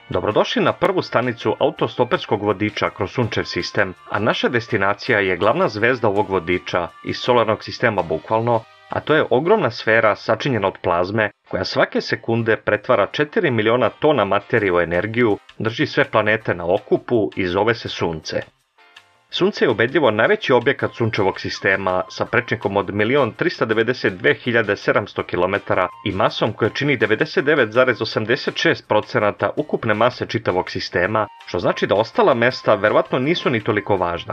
Dobrodošli na prvu stanicu autostoperskog vodiča kroz Sunčev sistem, a naša destinacija je glavna zvezda ovog vodiča iz solarnog sistema bukvalno, a to je ogromna sfera sačinjena od plazme koja svake sekunde pretvara 4 miliona tona materije u energiju, drži sve planete na okupu i zove se Sunce. Sunce je ubedljivo najveći objekat Sunčevog sistema sa prečnikom od 1.392.700 km i masom koja čini 99,86% ukupne mase čitavog sistema, što znači da ostala mesta verovatno nisu ni toliko važna.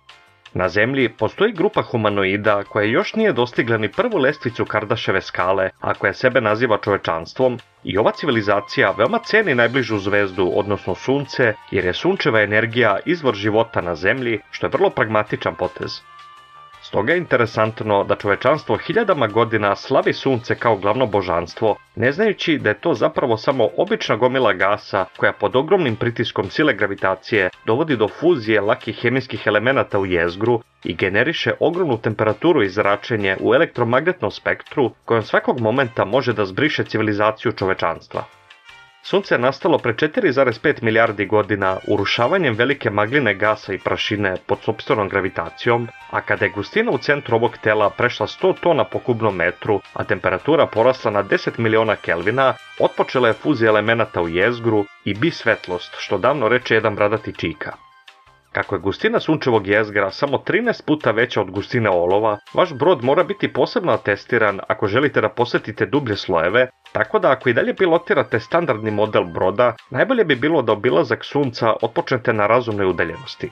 Na Zemlji postoji grupa humanoida koja još nije dostigla ni prvu lestvicu Kardaševe skale, a koja sebe naziva čovečanstvom, i ova civilizacija veoma ceni najbližu zvezdu, odnosno Sunce, jer je sunčeva energija izvor života na Zemlji, što je vrlo pragmatičan potez. Stoga je interesantno da čovečanstvo hiljadama godina slavi Sunce kao glavno božanstvo, ne znajući da je to zapravo samo obična gomila gasa koja pod ogromnim pritiskom sile gravitacije dovodi do fuzije lakih hemijskih elemenata u jezgru i generiše ogromnu temperaturu i zračenje u elektromagnetnom spektru kojom svakog momenta može da zbriše civilizaciju čovečanstva. Sunce je nastalo pre 4,5 milijardi godina urušavanjem velike magline gasa i prašine pod sopstvenom gravitacijom, a kada je gustina u centru ovog tela prešla 100 tona po kubnom metru, a temperatura porasla na 10 miliona Kelvina, otpočela je fuzija elemenata u jezgru i bisvetlost, što davno reče jedan bradati čika. Kako je gustina sunčevog jezgra samo 13 puta veća od gustine olova, vaš brod mora biti posebno atestiran ako želite da posetite dublje slojeve, tako da ako i dalje pilotirate standardni model broda, najbolje bi bilo da obilazak Sunca otpočnete na razumnoj udaljenosti.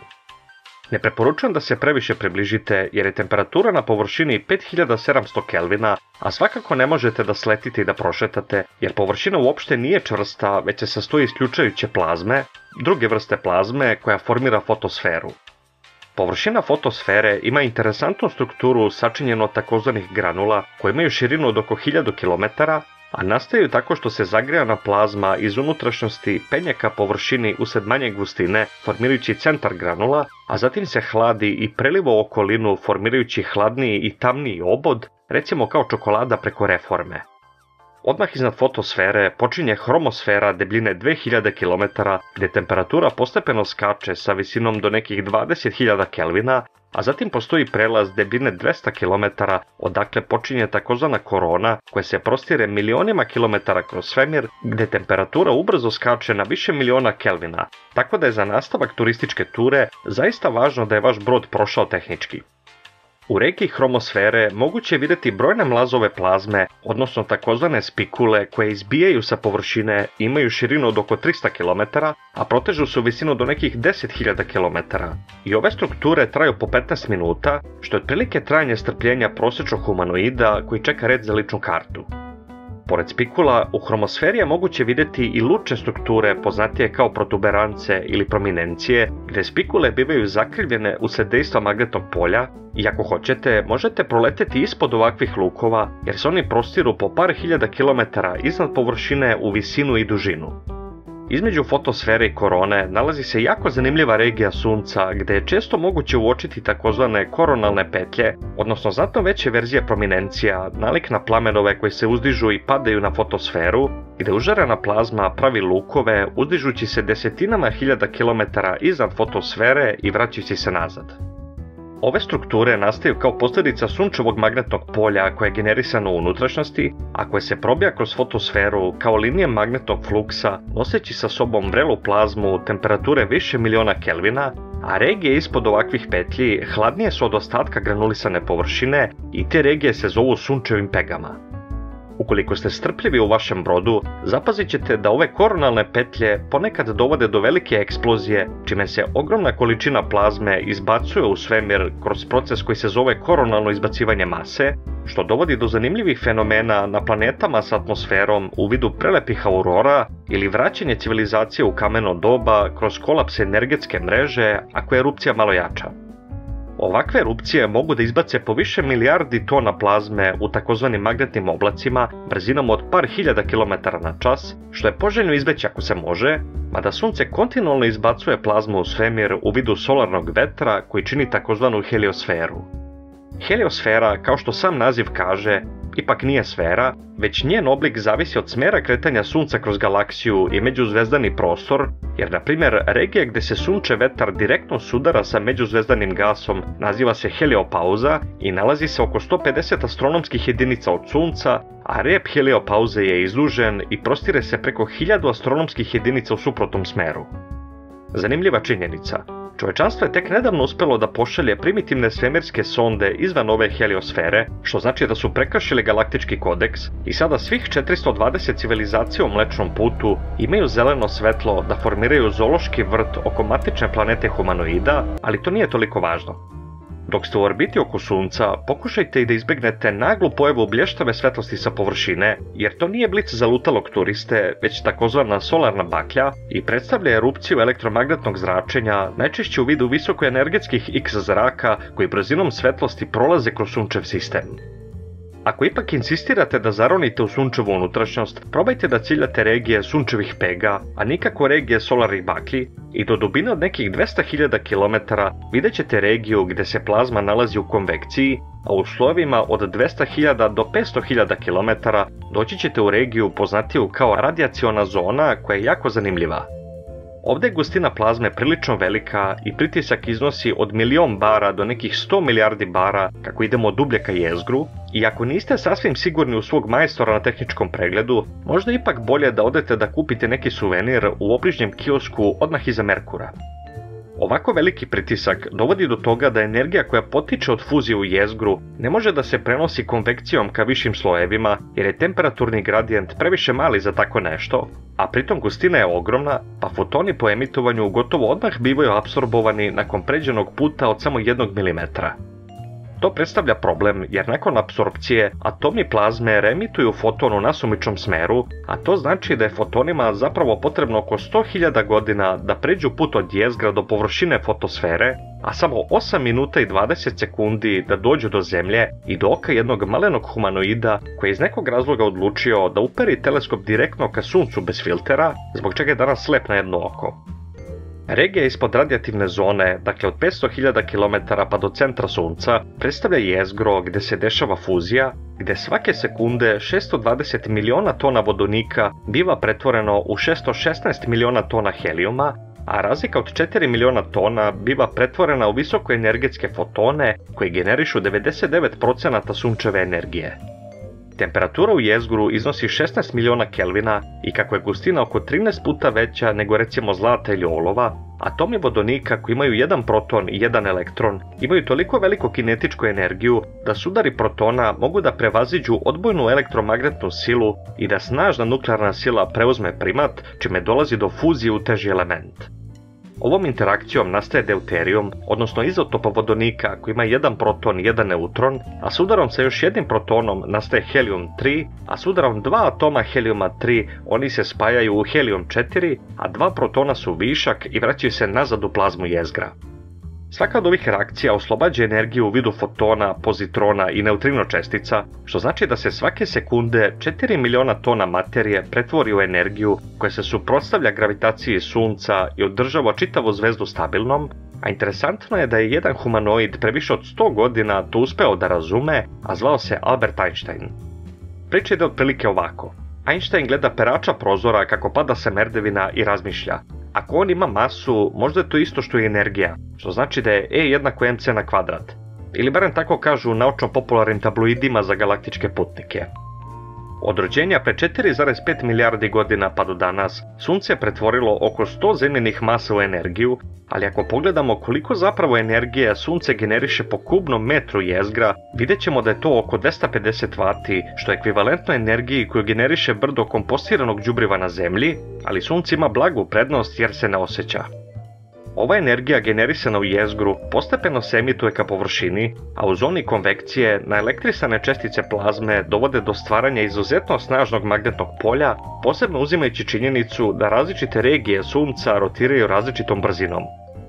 Ne preporučujem da se previše približite jer je temperatura na površini 5700 Kelvina, a svakako ne možete da sletite i da prošetate jer površina uopšte nije čvrsta, već se sastoji isključujuće plazme, druge vrste plazme koja formira fotosferu. Površina fotosfere ima interesantnu strukturu sačinjenu od takozvanih granula koje imaju širinu od oko 1000 km, a nastaju tako što se zagrejana plazma iz unutrašnjosti penje ka površini usled manje gustine, formirajući centar granula, a zatim se hladi i preliva u okolinu formirajući hladniji i tamniji obod, recimo kao čokolada preko reforme. Odmah iznad fotosfere počinje hromosfera debljine 2000 km, gde temperatura postepeno skače sa visinom do nekih 20.000 Kelvina, a zatim postoji prelaz debljine 200 km, odakle počinje takozvana korona koja se prostire milionima kilometara kroz svemir, gde temperatura ubrzo skače na više miliona Kelvina, tako da je za nastavak turističke ture zaista važno da je vaš brod prošao tehnički. U regiji hromosfere moguće je vidjeti brojne mlazove plazme, odnosno takozvane spikule koje izbijaju sa površine, imaju širinu od oko 300 km, a protežu se u visinu do nekih 10.000 km. I ove strukture traju po 15 minuta, što je otprilike trajanje strpljenja prosječnog humanoida koji čeka red za ličnu kartu. Pored spikula, u hromosferi je moguće vidjeti i lučne strukture poznatije kao protuberance ili prominencije, gde spikule bivaju zakrivljene usled dejstva magnetnog polja i ako hoćete, možete proleteti ispod ovakvih lukova jer se oni prostiru po par hiljada kilometara iznad površine u visinu i dužinu. Između fotosfere i korone nalazi se jako zanimljiva regija Sunca gde je često moguće uočiti takozvane koronalne petlje, odnosno znatno veće verzije prominencija, nalik na plamenove koji se uzdižu i padaju na fotosferu, gde užarena plazma pravi lukove uzdižući se desetinama hiljada kilometara iznad fotosfere i vraćajući se nazad. Ove strukture nastaju kao posljedica sunčevog magnetnog polja koje je generisano u unutrašnjosti, a koje se probija kroz fotosferu kao linije magnetnog fluksa, noseći sa sobom vrelu plazmu temperature više miliona Kelvina, a regije ispod ovakvih petlji hladnije su od ostatka granulisane površine i te regije se zovu sunčevim pegama. Ukoliko ste strpljivi u vašem brodu, zapazit ćete da ove koronalne petlje ponekad dovode do velike eksplozije, čime se ogromna količina plazme izbacuje u svemir kroz proces koji se zove koronalno izbacivanje mase, što dovodi do zanimljivih fenomena na planetama s atmosferom u vidu prelepih aurora ili vraćanje civilizacije u kameno doba kroz kolaps energetske mreže ako je erupcija malo jača. Ovakve erupcije mogu da izbace po više milijardi tona plazme u takozvanim magnetnim oblacima brzinom od par hiljada kilometara na čas, što je poželjno izbeći ako se može, mada Sunce kontinualno izbacuje plazmu u svemir u vidu solarnog vetra koji čini takozvanu heliosferu. Heliosfera, kao što sam naziv kaže, ipak nije sfera, već njen oblik zavisi od smjera kretanja Sunca kroz galaksiju i međuzvezdani prostor, jer na primjer regija gdje se sunčev vetar direktno sudara sa međuzvezdanim gasom naziva se heliopauza i nalazi se oko 150 astronomskih jedinica od Sunca, a rep heliopauze je izdužen i prostire se preko 1000 astronomskih jedinica u suprotnom smeru. Zanimljiva činjenica. Čovječanstvo je tek nedavno uspjelo da pošalje primitivne svemirske sonde izvan ove heliosfere, što znači da su prekršili galaktički kodeks i sada svih 420 civilizacija u Mlečnom putu imaju zeleno svetlo da formiraju zoološki vrt oko matične planete humanoida, ali to nije toliko važno. Dok ste u orbiti oko Sunca, pokušajte i da izbjegnete naglu pojavu blještave svetlosti sa površine, jer to nije blic zalutalog turiste, već takozvana solarna baklja i predstavlja erupciju elektromagnetnog zračenja, najčešće u vidu visokoenergetskih X zraka koji brzinom svetlosti prolaze kroz Sunčev sistem. Ako ipak insistirate da zaronite u sunčevu unutrašnjost, probajte da ciljate regije sunčevih pega, a nikako regije solarnih baklji, i do dubine od nekih 200.000 km vidjet ćete regiju gdje se plazma nalazi u konvekciji, a u slojevima od 200.000 do 500.000 km doći ćete u regiju poznatiju kao radijaciona zona koja je jako zanimljiva. Ovdje je gustina plazme prilično velika i pritisak iznosi od 1.000.000 bara do nekih 100 milijardi bara kako idemo dublje ka jezgru, i ako niste sasvim sigurni u svog majstora na tehničkom pregledu, možda je ipak bolje da odete da kupite neki suvenir u obližnjem kiosku odmah iza Merkura. Ovako veliki pritisak dovodi do toga da energija koja potiče od fuzije u jezgru ne može da se prenosi konvekcijom ka višim slojevima jer je temperaturni gradijent previše mali za tako nešto, a pritom gustina je ogromna, pa fotoni po emitovanju gotovo odmah bivaju apsorbovani nakon pređenog puta od samo 1 mm. To predstavlja problem jer nakon apsorpcije atomi plazme reemituju foton u nasumičnom smeru, a to znači da je fotonima zapravo potrebno oko 100.000 godina da pređu put od jezgra do površine fotosfere, a samo 8 minuta i 20 sekundi da dođu do Zemlje i do oka jednog malenog humanoida koji je iz nekog razloga odlučio da uperi teleskop direktno ka Suncu bez filtera, zbog čega je danas slep na jedno oko. Regija ispod radijativne zone, dakle od 500.000 km pa do centra Sunca, predstavlja jezgro gdje se dešava fuzija, gdje svake sekunde 620 miliona tona vodonika biva pretvoreno u 616 miliona tona helijuma, a razlika od 4 miliona tona biva pretvorena u visokoenergetske fotone koji generišu 99% sunčeve energije. Temperatura u jezgru iznosi 16 miliona kelvina i kako je gustina oko 13 puta veća nego recimo zlata ili olova, atomi vodonika koji imaju jedan proton i jedan elektron imaju toliko veliku kinetičku energiju da sudari protona mogu da prevaziđu odbojnu elektromagnetnu silu i da snažna nuklearna sila preuzme primat, čime dolazi do fuzije u teži element. Ovom interakcijom nastaje deuterijum, odnosno izotop vodonika koji ima jedan proton i jedan neutron, a s udarom sa još jednim protonom nastaje helium-3, a s udarom dva atoma heliuma-3 oni se spajaju u helium-4, a dva protona su višak i vraćaju se nazad u plazmu jezgra. Svaka od ovih reakcija oslobađa energiju u vidu fotona, pozitrona i neutrino čestica, što znači da se svake sekunde 4 miliona tona materije pretvori u energiju koja se suprotstavlja gravitaciji Sunca i održava čitavu zvezdu stabilnom, a interesantno je da je jedan humanoid previše od 100 godina to uspeo da razume, a zvao se Albert Einstein. Priča ide otprilike ovako. Einstein gleda perača prozora kako pada sa merdevina i razmišlja: ako on ima masu, možda je to isto što i energija, što znači da je E jednako mc na kvadrat. Ili barem tako kažu u naučno-popularnim tabloidima za galaktičke putnike. Od rođenja pre 4,5 milijardi godina pa do danas, Sunce je pretvorilo oko 100 zemljenih masa u energiju, ali ako pogledamo koliko zapravo energije Sunce generiše po kubnom metru jezgra, vidjet ćemo da je to oko 250 vati, što je ekvivalentno energiji koju generiše brdo kompostiranog đubriva na Zemlji, ali Sunce ima blagu prednost jer se ne osjeća. Ova energija generisana u jezgru postepeno se emituje ka površini, a u zoni konvekcije naelektrisane čestice plazme dovode do stvaranja izuzetno snažnog magnetnog polja, posebno uzimajući činjenicu da različite regije Sunca rotiraju različitom brzinom.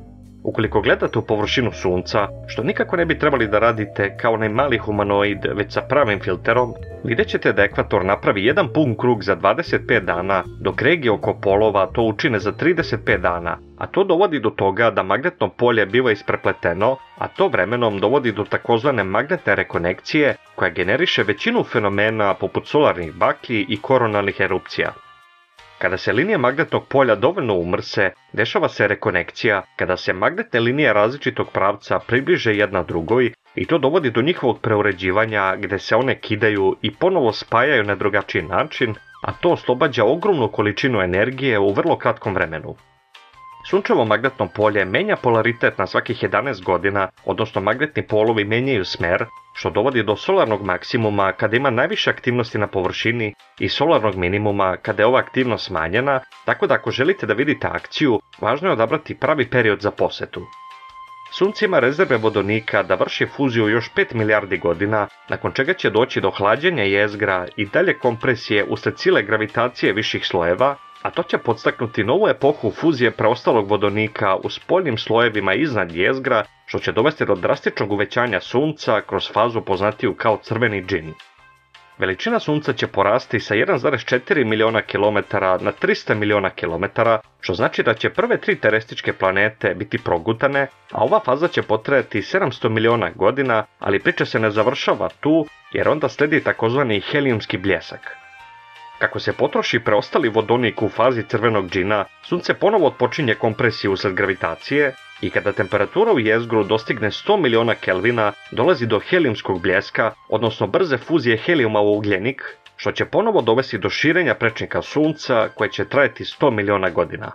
Ukoliko gledate u površinu Sunca, što nikako ne bi trebali da radite kao onaj mali humanoid, već sa pravim filterom, vidjet ćete da ekvator napravi jedan pun krug za 25 dana, dok regije oko polova to učine za 35 dana, a to dovodi do toga da magnetno polje biva isprepleteno, a to vremenom dovodi do takozvane magnetne rekonekcije, koja generiše većinu fenomena poput solarnih baklji i koronalnih erupcija. Kada se linije magnetnog polja dovoljno umrse, dešava se rekonekcija, kada se magnetne linije različitog pravca približe jedna drugoj i to dovodi do njihovog preuređivanja gdje se one kidaju i ponovo spajaju na drugačiji način, a to oslobađa ogromnu količinu energije u vrlo kratkom vremenu. Sunčevo magnetno polje menja polaritet na svakih 11 godina, odnosno magnetni polovi menjaju smer, što dovodi do solarnog maksimuma kada ima najviše aktivnosti na površini i solarnog minimuma kada je ova aktivnost smanjena, tako da ako želite da vidite akciju, važno je odabrati pravi period za posetu. Sunce ima rezerve vodonika da vrši fuziju još 5 milijardi godina, nakon čega će doći do hlađenja jezgra i dalje kompresije usled sile gravitacije viših slojeva, a to će podstaknuti novu epohu fuzije preostalog vodonika u spoljnim slojevima iznad jezgra, što će dovesti do drastičnog uvećanja Sunca kroz fazu poznatiju kao crveni džin. Veličina Sunca će porasti sa 1,4 miliona kilometara na 300 miliona kilometara, što znači da će prve 3 terestičke planete biti progutane, a ova faza će potrajati 700 miliona godina, ali priča se ne završava tu, jer onda slijedi takozvani helijumski bljesak. Kako se potroši preostali vodonik u fazi crvenog džina, Sunce ponovo odpočinje kompresiju usled gravitacije i kada temperatura u jezgru dostigne 100 miliona kelvina, dolazi do helijumskog bljeska, odnosno brze fuzije helijuma u ugljenik, što će ponovo dovesti do širenja prečnika Sunca koje će trajati 100 miliona godina.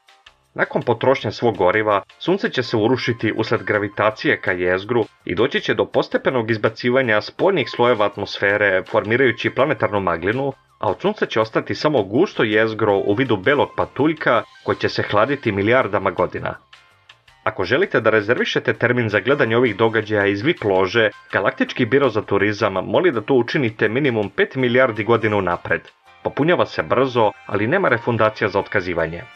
Nakon potrošnje svog goriva, Sunce će se urušiti usled gravitacije ka jezgru i doći će do postepenog izbacivanja spoljnih slojeva atmosfere formirajući planetarnu maglinu, a od Sunca će ostati samo gusto jezgro u vidu belog patuljka koji će se hladiti milijardama godina. Ako želite da rezervišete termin za gledanje ovih događaja iz VIP lože, Galaktički biro za turizam moli da to učinite minimum 5 milijardi godina unapred. Popunjava se brzo, ali nema refundacija za otkazivanje.